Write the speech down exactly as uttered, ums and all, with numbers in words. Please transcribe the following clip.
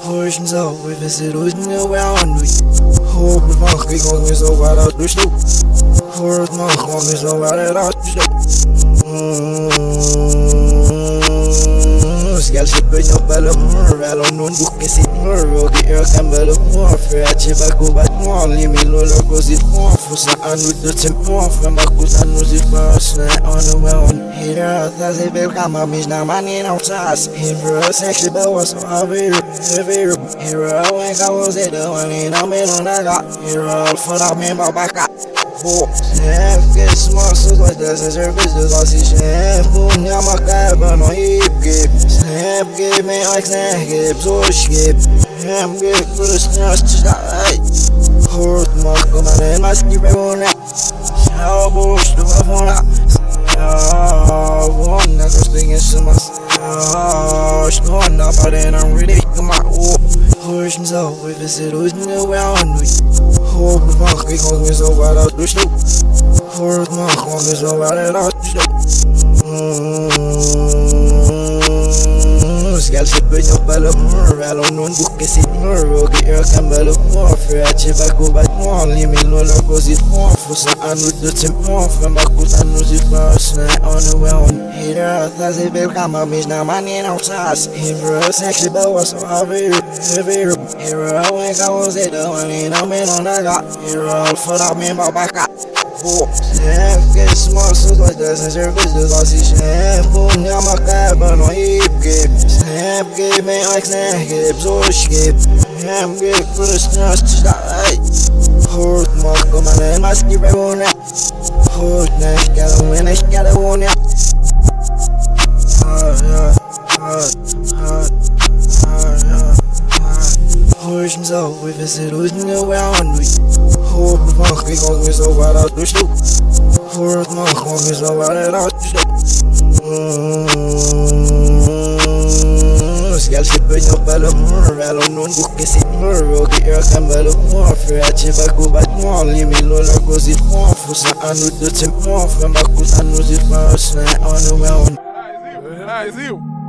Hoje nos ouve, vai ser hoje não é a noite. Roubo de banco e começou a varar do estudo. Roubo de banco começou a varar do estudo. Skal se bøyne pelo mor, velo noen bukke sitt mor. Og i øken belo mor, for jeg kjøper kovet mor. Limi lolo gå sitt mor, for så er nu dødt til mor. For bakut er nu sitt børsne, og nu er hun hitter. Da se vel kammer, mis når man i nav tas. Himmer og sexy bøver, så har vi det, det vi det. Himmer og en kan gå se det, og en av min og naga. Himmer og for da min babaka. Chef, get smart, so like that's a service, that's all she chef. Boom, yeah, my guy, but no hip grip. Snap, give me like snap, get so skip. Ham, get for the snaps, just like Hort, mark, come on, and my skip, I won't have. Shower, bush, do I want to? Oh, one, that's what's thinking, so my oh, she's going up, but then I'm ready, come on, oh. Hoje nos ouve, vai ser hoje não é a noite. Roubo de banco e começou a varar do estudo. Roubo de banco começou a varar do estudo. Skal se bøyne pelo mor, velo noen bukke sitt mor. Og i øken belo mor, for jeg kjøper kovet mor. Limi lolo gå sitt mor, for så er nu dødt til mor. For bakut er nu sitt børsne, og nu er hun hitter. Da se vel kammer, mis når man i nav tas. Himmer og sexy bøver, så har vi det, det vi det. Himmer og en kan gå se det, og en av min og naga. Himmer og for da min babaka. Chef, get smart, so like that's a service, that's all she chef. Boom, yeah, my guy, but no hip grip. Snap, give me like snap, get so skip. Ham, get for the snaps, just like Hort, mark, come on, and my skip, I won't have. Hort, neck, gotta win, I gotta win, yeah. Hard, hard, hard, hard, hard, hard. Hoje nos ouve, vai ser hoje não é a noite. Roubo de banco e começou a varar do estudo. Roubo de banco começou a varar do estudo. Skal se bøyne pelo mor, velo noen bukke sitt mor. Og i øken belo mor, for jeg kjøper kovet mor. Limi lolo gå sitt mor, for så er nu dødt til mor. For bakut er nu sitt børsne, og nu er hun. Brasil!